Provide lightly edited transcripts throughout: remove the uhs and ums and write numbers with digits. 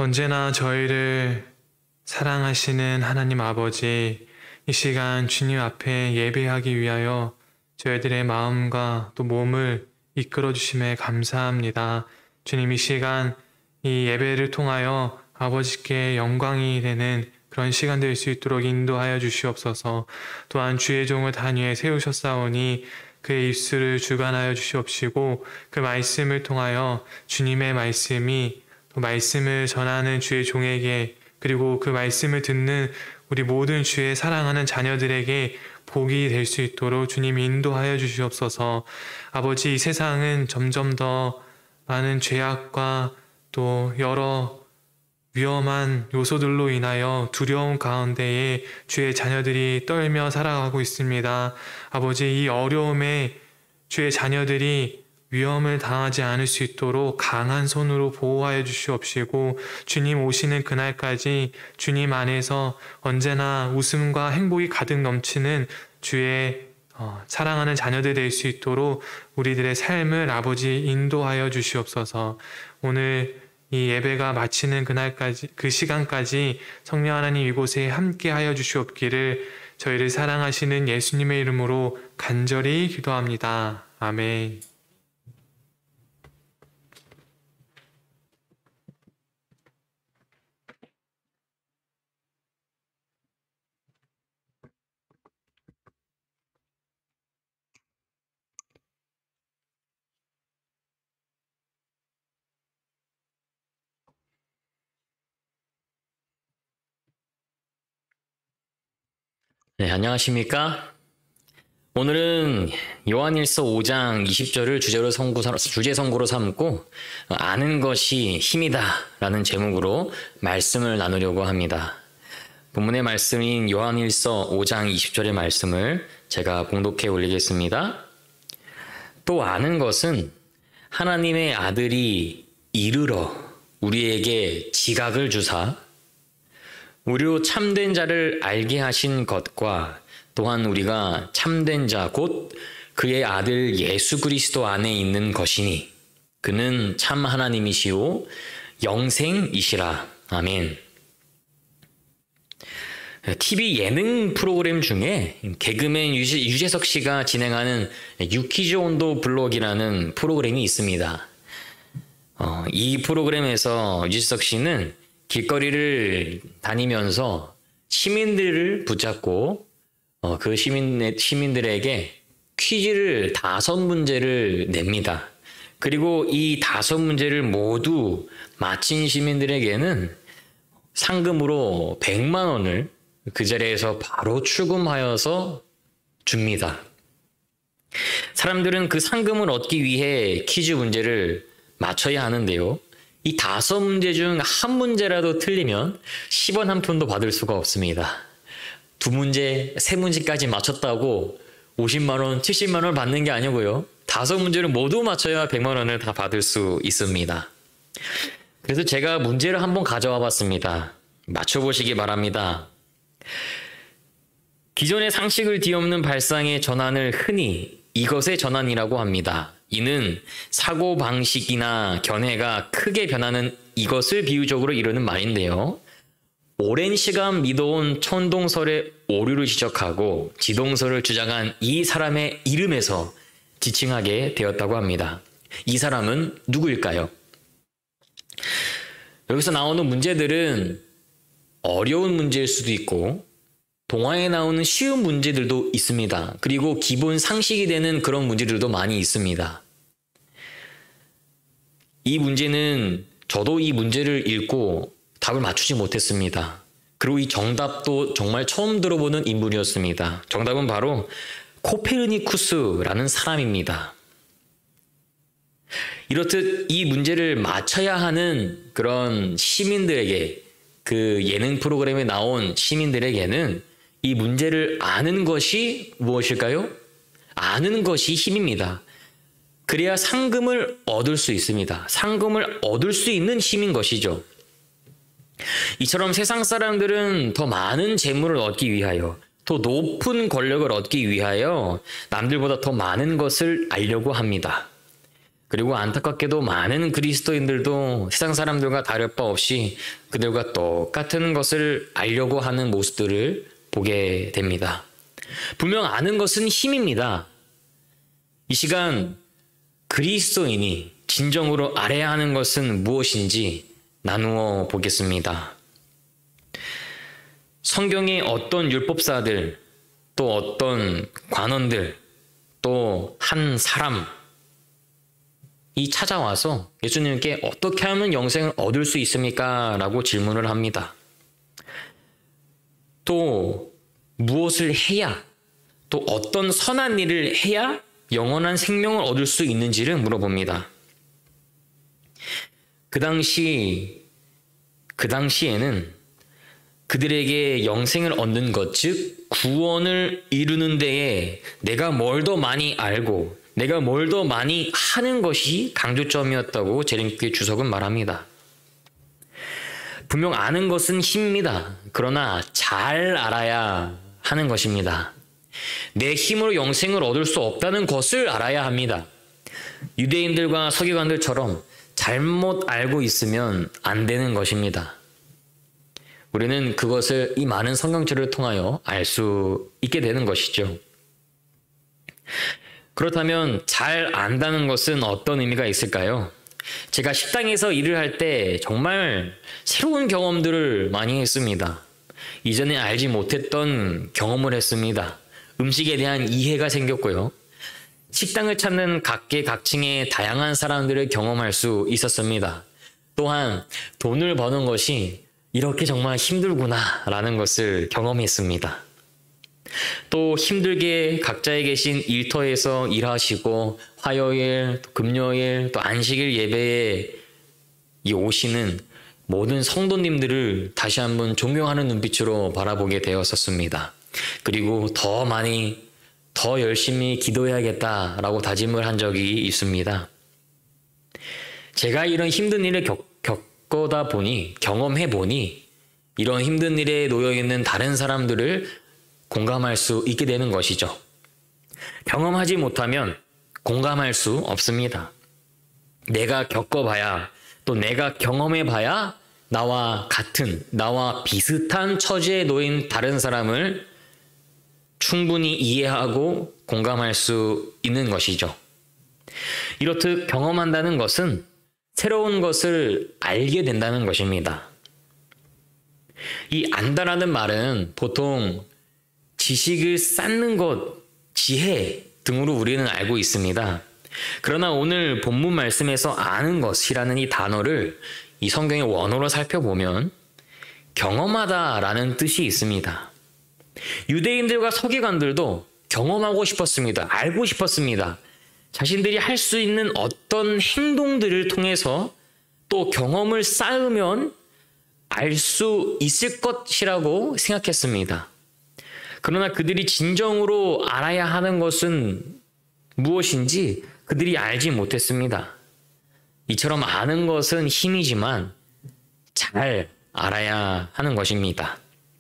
언제나 저희를 사랑하시는 하나님 아버지, 이 시간 주님 앞에 예배하기 위하여 저희들의 마음과 또 몸을 이끌어 주심에 감사합니다. 주님, 이 시간 이 예배를 통하여 아버지께 영광이 되는 그런 시간 될 수 있도록 인도하여 주시옵소서. 또한 주의 종을 단위에 세우셨사오니 그의 입술을 주관하여 주시옵시고, 그 말씀을 통하여 주님의 말씀이 또 말씀을 전하는 주의 종에게, 그리고 그 말씀을 듣는 우리 모든 주의 사랑하는 자녀들에게 복이 될 수 있도록 주님 인도하여 주시옵소서. 아버지, 이 세상은 점점 더 많은 죄악과 또 여러 위험한 요소들로 인하여 두려움 가운데에 주의 자녀들이 떨며 살아가고 있습니다. 아버지, 이 어려움에 주의 자녀들이 위험을 당하지 않을 수 있도록 강한 손으로 보호하여 주시옵시고, 주님 오시는 그날까지 주님 안에서 언제나 웃음과 행복이 가득 넘치는 주의 사랑하는 자녀들 될 수 있도록 우리들의 삶을 아버지 인도하여 주시옵소서. 오늘 이 예배가 마치는 그날까지, 그 시간까지 성령 하나님 이곳에 함께하여 주시옵기를 저희를 사랑하시는 예수님의 이름으로 간절히 기도합니다. 아멘. 네, 안녕하십니까? 오늘은 요한일서 5장 20절을 주제 선고로 삼고 아는 것이 힘이다 라는 제목으로 말씀을 나누려고 합니다. 본문의 말씀인 요한일서 5장 20절의 말씀을 제가 봉독해 올리겠습니다. 또 아는 것은 하나님의 아들이 이르러 우리에게 지각을 주사 우리로 참된 자를 알게 하신 것과 또한 우리가 참된 자 곧 그의 아들 예수 그리스도 안에 있는 것이니 그는 참 하나님이시오 영생이시라. 아멘. TV 예능 프로그램 중에 개그맨 유재석 씨가 진행하는 유퀴즈 온도 블록이라는 프로그램이 있습니다. 이 프로그램에서 유재석 씨는 길거리를 다니면서 시민들을 붙잡고 그 시민들에게 퀴즈를 5문제를 냅니다. 그리고 이 5문제를 모두 맞힌 시민들에게는 상금으로 100만 원을 그 자리에서 바로 출금하여서 줍니다. 사람들은 그 상금을 얻기 위해 퀴즈 문제를 맞춰야 하는데요. 이 5문제 중 한 문제라도 틀리면 10원 한 푼도 받을 수가 없습니다. 2문제, 3문제까지 맞췄다고 50만 원, 70만 원을 받는 게 아니고요. 5문제를 모두 맞춰야 100만 원을 다 받을 수 있습니다. 그래서 제가 문제를 한번 가져와 봤습니다. 맞춰보시기 바랍니다. 기존의 상식을 뒤엎는 발상의 전환을 흔히 이것의 전환이라고 합니다. 이는 사고방식이나 견해가 크게 변하는 이것을 비유적으로 이루는 말인데요. 오랜 시간 믿어온 천동설의 오류를 지적하고 지동설을 주장한 이 사람의 이름에서 지칭하게 되었다고 합니다. 이 사람은 누구일까요? 여기서 나오는 문제들은 어려운 문제일 수도 있고 동화에 나오는 쉬운 문제들도 있습니다. 그리고 기본 상식이 되는 그런 문제들도 많이 있습니다. 이 문제는 저도 이 문제를 읽고 답을 맞추지 못했습니다. 그리고 이 정답도 정말 처음 들어보는 인물이었습니다. 정답은 바로 코페르니쿠스라는 사람입니다. 이렇듯 이 문제를 맞춰야 하는 그런 시민들에게, 그 예능 프로그램에 나온 시민들에게는 이 문제를 아는 것이 무엇일까요? 아는 것이 힘입니다. 그래야 상금을 얻을 수 있습니다. 상금을 얻을 수 있는 힘인 것이죠. 이처럼 세상 사람들은 더 많은 재물을 얻기 위하여, 더 높은 권력을 얻기 위하여 남들보다 더 많은 것을 알려고 합니다. 그리고 안타깝게도 많은 그리스도인들도 세상 사람들과 다를 바 없이 그들과 똑같은 것을 알려고 하는 모습들을 보게 됩니다. 분명 아는 것은 힘입니다. 이 시간 그리스도인이 진정으로 알아야 하는 것은 무엇인지 나누어 보겠습니다. 성경의 어떤 율법사들, 또 어떤 관원들, 또 한 사람이 찾아와서 예수님께 어떻게 하면 영생을 얻을 수 있습니까? 라고 질문을 합니다. 또 무엇을 해야, 또 어떤 선한 일을 해야 영원한 생명을 얻을 수 있는지를 물어봅니다. 그 당시에는 그들에게 영생을 얻는 것, 즉 구원을 이루는 데에 내가 뭘 더 많이 알고 내가 뭘 더 많이 하는 것이 강조점이었다고 제림교회 주석은 말합니다. 분명 아는 것은 힘입니다. 그러나 잘 알아야 하는 것입니다. 내 힘으로 영생을 얻을 수 없다는 것을 알아야 합니다. 유대인들과 서기관들처럼 잘못 알고 있으면 안 되는 것입니다. 우리는 그것을 이 많은 성경책을 통하여 알 수 있게 되는 것이죠. 그렇다면 잘 안다는 것은 어떤 의미가 있을까요? 제가 식당에서 일을 할 때 정말 새로운 경험들을 많이 했습니다. 이전에 알지 못했던 경험을 했습니다. 음식에 대한 이해가 생겼고요. 식당을 찾는 각계각층의 다양한 사람들을 경험할 수 있었습니다. 또한 돈을 버는 것이 이렇게 정말 힘들구나 라는 것을 경험했습니다. 또 힘들게 각자에 계신 일터에서 일하시고 화요일, 금요일, 또 안식일 예배에 오시는 모든 성도님들을 다시 한번 존경하는 눈빛으로 바라보게 되었었습니다. 그리고 더 많이, 더 열심히 기도해야겠다라고 다짐을 한 적이 있습니다. 제가 이런 힘든 일을 겪어다 보니, 경험해 보니 이런 힘든 일에 놓여 있는 다른 사람들을 공감할 수 있게 되는 것이죠. 경험하지 못하면 공감할 수 없습니다. 내가 겪어봐야, 또 내가 경험해봐야 나와 같은, 나와 비슷한 처지에 놓인 다른 사람을 충분히 이해하고 공감할 수 있는 것이죠. 이렇듯 경험한다는 것은 새로운 것을 알게 된다는 것입니다. 이 안다라는 말은 보통 지식을 쌓는 것, 지혜 등으로 우리는 알고 있습니다. 그러나 오늘 본문 말씀에서 아는 것이라는 이 단어를 이 성경의 원어로 살펴보면 경험하다라는 뜻이 있습니다. 유대인들과 서기관들도 경험하고 싶었습니다. 알고 싶었습니다. 자신들이 할 수 있는 어떤 행동들을 통해서 또 경험을 쌓으면 알 수 있을 것이라고 생각했습니다. 그러나 그들이 진정으로 알아야 하는 것은 무엇인지 그들이 알지 못했습니다. 이처럼 아는 것은 힘이지만 잘 알아야 하는 것입니다.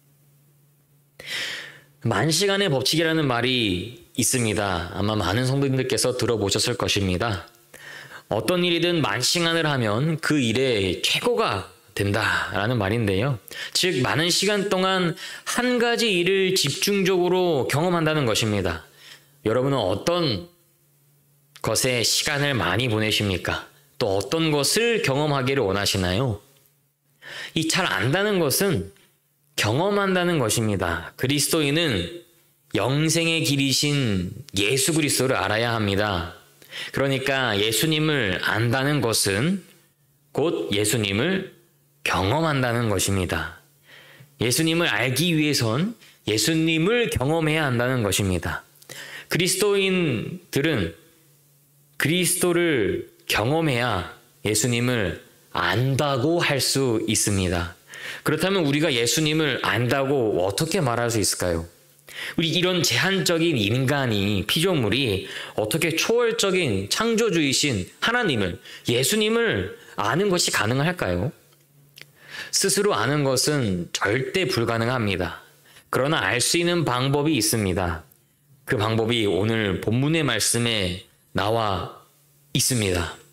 만시간의 법칙이라는 말이 있습니다. 아마 많은 성도님들께서 들어보셨을 것입니다. 어떤 일이든 만시간을 하면 그 일의 최고가 된다라는 말인데요. 즉 많은 시간 동안 한 가지 일을 집중적으로 경험한다는 것입니다. 여러분은 어떤 것에 시간을 많이 보내십니까? 또 어떤 것을 경험하기를 원하시나요? 이 잘 안다는 것은 경험한다는 것입니다. 그리스도인은 영생의 길이신 예수 그리스도를 알아야 합니다. 그러니까 예수님을 안다는 것은 곧 예수님을 경험한다는 것입니다. 예수님을 알기 위해선 예수님을 경험해야 한다는 것입니다. 그리스도인들은 그리스도를 경험해야 예수님을 안다고 할 수 있습니다. 그렇다면 우리가 예수님을 안다고 어떻게 말할 수 있을까요? 우리 이런 제한적인 인간이, 피조물이 어떻게 초월적인 창조주이신 하나님을, 예수님을 아는 것이 가능할까요? 스스로 아는 것은 절대 불가능합니다. 그러나 알 수 있는 방법이 있습니다. 그 방법이 오늘 본문의 말씀에 나와 있습니다.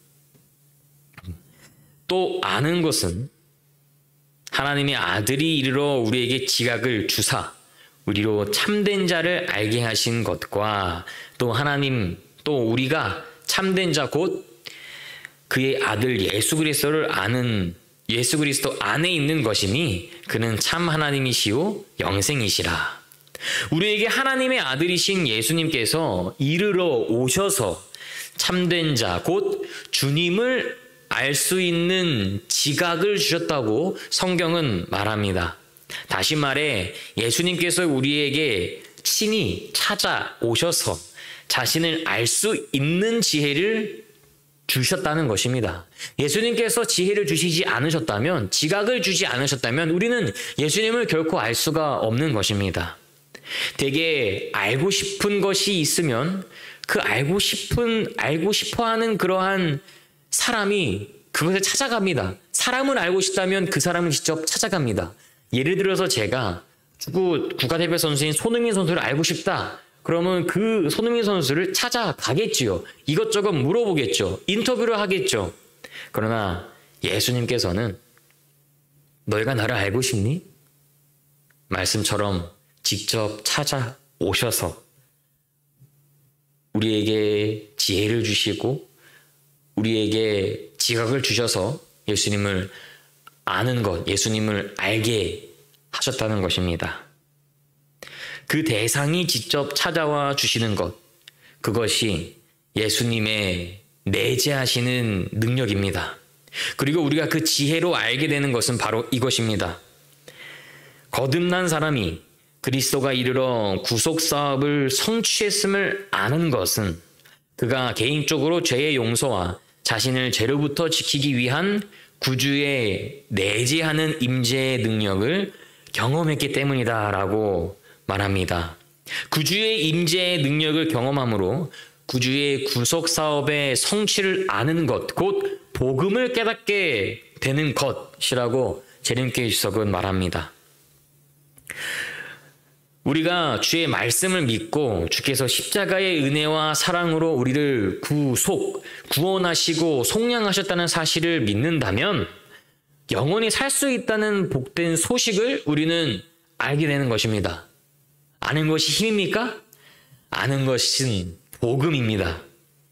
또 아는 것은 하나님의 아들이 이르러 우리에게 지각을 주사 우리로 참된 자를 알게 하신 것과 또 하나님 또 우리가 참된 자 곧 그의 아들 예수 그리스도를 아는 예수 그리스도 안에 있는 것이니 그는 참 하나님이시오 영생이시라. 우리에게 하나님의 아들이신 예수님께서 이르러 오셔서 참된 자 곧 주님을 알 수 있는 지각을 주셨다고 성경은 말합니다. 다시 말해 예수님께서 우리에게 친히 찾아오셔서 자신을 알 수 있는 지혜를 주셨다는 것입니다. 예수님께서 지혜를 주시지 않으셨다면, 지각을 주지 않으셨다면 우리는 예수님을 결코 알 수가 없는 것입니다. 되게 알고 싶은 것이 있으면 그 알고 싶어 하는 그러한 사람이 그것을 찾아갑니다. 사람을 알고 싶다면 그 사람을 직접 찾아갑니다. 예를 들어서 제가 축구 국가대표 선수인 손흥민 선수를 알고 싶다. 그러면 그 손흥민 선수를 찾아가겠지요. 이것저것 물어보겠죠. 인터뷰를 하겠죠. 그러나 예수님께서는 너희가 나를 알고 싶니? 말씀처럼 직접 찾아오셔서 우리에게 지혜를 주시고 우리에게 지각을 주셔서 예수님을 아는 것, 예수님을 알게 하셨다는 것입니다. 그 대상이 직접 찾아와 주시는 것, 그것이 예수님의 내재하시는 능력입니다. 그리고 우리가 그 지혜로 알게 되는 것은 바로 이것입니다. 거듭난 사람이 그리스도가 이르러 구속사업을 성취했음을 아는 것은 그가 개인적으로 죄의 용서와 자신을 죄로부터 지키기 위한 구주의 내재하는 임재의 능력을 경험했기 때문이다라고 말합니다. 구주의 임재의 능력을 경험함으로 구주의 구속사업의 성취를 아는 것, 곧 복음을 깨닫게 되는 것이라고 제림케 주석은 말합니다. 우리가 주의 말씀을 믿고 주께서 십자가의 은혜와 사랑으로 우리를 구원하시고 속량하셨다는 사실을 믿는다면 영원히 살 수 있다는 복된 소식을 우리는 알게 되는 것입니다. 아는 것이 힘입니까? 아는 것은 복음입니다.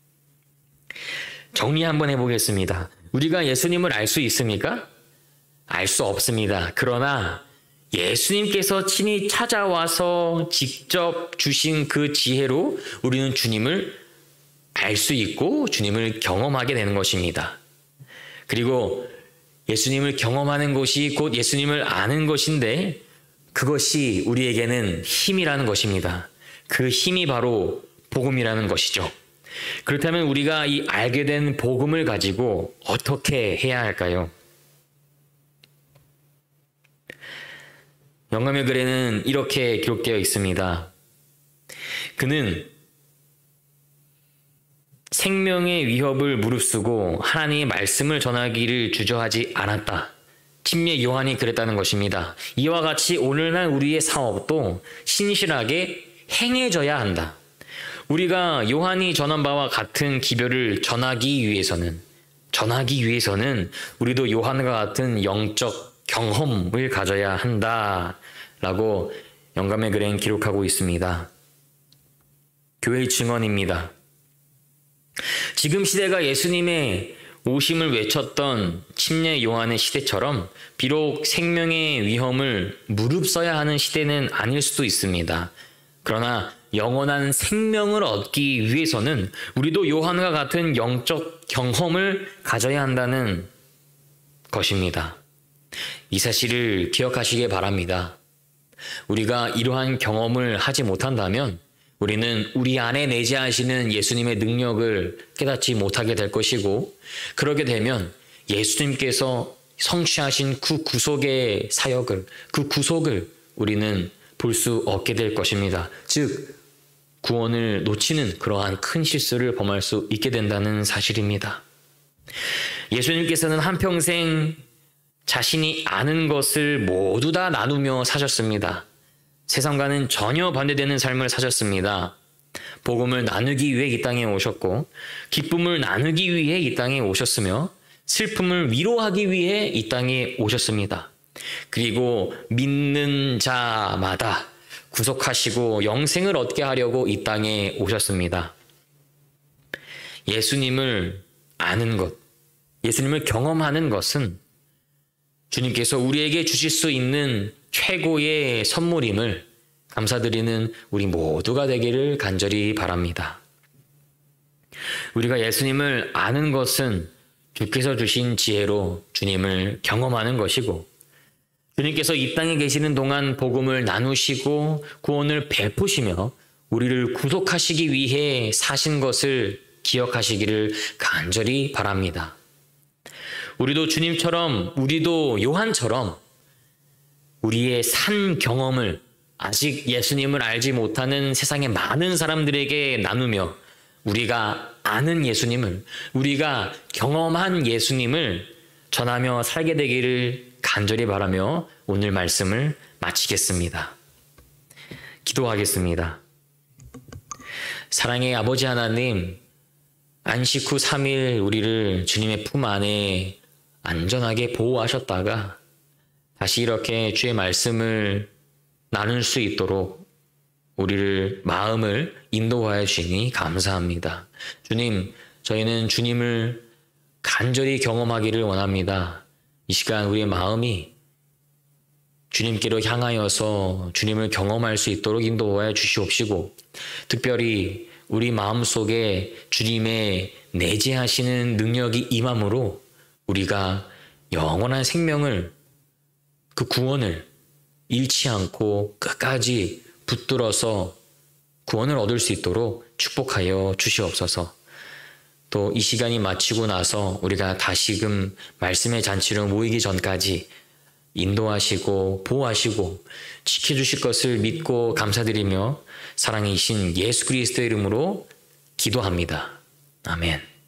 정리 한번 해보겠습니다. 우리가 예수님을 알 수 있습니까? 알 수 없습니다. 그러나 예수님께서 친히 찾아와서 직접 주신 그 지혜로 우리는 주님을 알 수 있고 주님을 경험하게 되는 것입니다. 그리고 예수님을 경험하는 것이 곧 예수님을 아는 것인데 그것이 우리에게는 힘이라는 것입니다. 그 힘이 바로 복음이라는 것이죠. 그렇다면 우리가 이 알게 된 복음을 가지고 어떻게 해야 할까요? 영감의 글에는 이렇게 기록되어 있습니다. 그는 생명의 위협을 무릅쓰고 하나님의 말씀을 전하기를 주저하지 않았다. 침례 요한이 그랬다는 것입니다. 이와 같이 오늘날 우리의 사업도 신실하게 행해져야 한다. 우리가 요한이 전한 바와 같은 기별을 전하기 위해서는 우리도 요한과 같은 영적 경험을 가져야 한다라고 영감의 글엔 기록하고 있습니다. 교회의 증언입니다. 지금 시대가 예수님의 오심을 외쳤던 침례 요한의 시대처럼 비록 생명의 위험을 무릅써야 하는 시대는 아닐 수도 있습니다. 그러나 영원한 생명을 얻기 위해서는 우리도 요한과 같은 영적 경험을 가져야 한다는 것입니다. 이 사실을 기억하시기 바랍니다. 우리가 이러한 경험을 하지 못한다면 우리는 우리 안에 내재하시는 예수님의 능력을 깨닫지 못하게 될 것이고, 그러게 되면 예수님께서 성취하신 그 구속의 사역을, 그 구속을 우리는 볼 수 없게 될 것입니다. 즉 구원을 놓치는 그러한 큰 실수를 범할 수 있게 된다는 사실입니다. 예수님께서는 한평생 자신이 아는 것을 모두 다 나누며 사셨습니다. 세상과는 전혀 반대되는 삶을 사셨습니다. 복음을 나누기 위해 이 땅에 오셨고 기쁨을 나누기 위해 이 땅에 오셨으며 슬픔을 위로하기 위해 이 땅에 오셨습니다. 그리고 믿는 자마다 구속하시고 영생을 얻게 하려고 이 땅에 오셨습니다. 예수님을 아는 것, 예수님을 경험하는 것은 주님께서 우리에게 주실 수 있는 최고의 선물임을 감사드리는 우리 모두가 되기를 간절히 바랍니다. 우리가 예수님을 아는 것은 주께서 주신 지혜로 주님을 경험하는 것이고, 주님께서 이 땅에 계시는 동안 복음을 나누시고 구원을 베푸시며 우리를 구속하시기 위해 사신 것을 기억하시기를 간절히 바랍니다. 우리도 주님처럼, 우리도 요한처럼 우리의 산 경험을 아직 예수님을 알지 못하는 세상의 많은 사람들에게 나누며 우리가 아는 예수님을, 우리가 경험한 예수님을 전하며 살게 되기를 간절히 바라며 오늘 말씀을 마치겠습니다. 기도하겠습니다. 사랑의 아버지 하나님, 안식 후 3일 우리를 주님의 품 안에 안전하게 보호하셨다가 다시 이렇게 주의 말씀을 나눌 수 있도록 우리를 마음을 인도하여 주시니 감사합니다. 주님, 저희는 주님을 간절히 경험하기를 원합니다. 이 시간 우리의 마음이 주님께로 향하여서 주님을 경험할 수 있도록 인도하여 주시옵시고, 특별히 우리 마음속에 주님의 내재하시는 능력이 임함으로 우리가 영원한 생명을, 그 구원을 잃지 않고 끝까지 붙들어서 구원을 얻을 수 있도록 축복하여 주시옵소서. 또 이 시간이 마치고 나서 우리가 다시금 말씀의 잔치로 모이기 전까지 인도하시고 보호하시고 지켜주실 것을 믿고 감사드리며 사랑이신 예수 그리스도의 이름으로 기도합니다. 아멘.